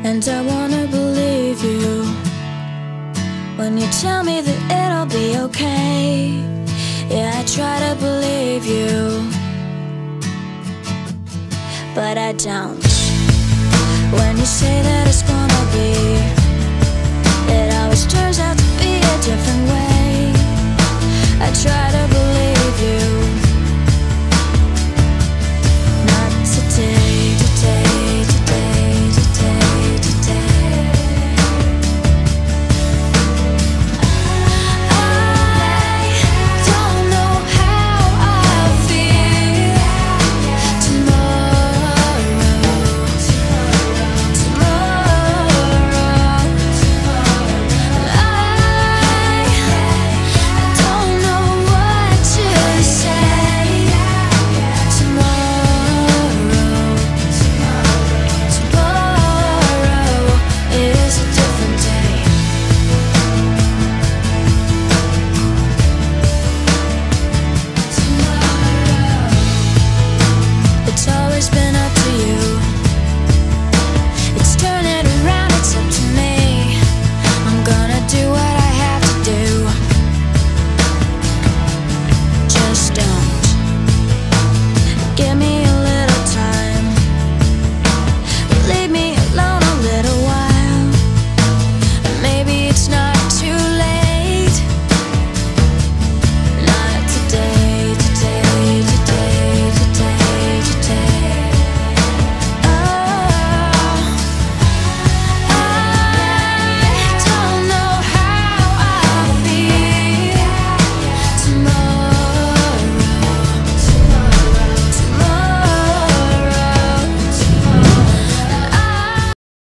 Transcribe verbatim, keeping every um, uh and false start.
And I wanna believe you when you tell me that it'll be okay. Yeah, I try to believe you, but I don't. When you say that it's gonna be, it always turns out to be a different way.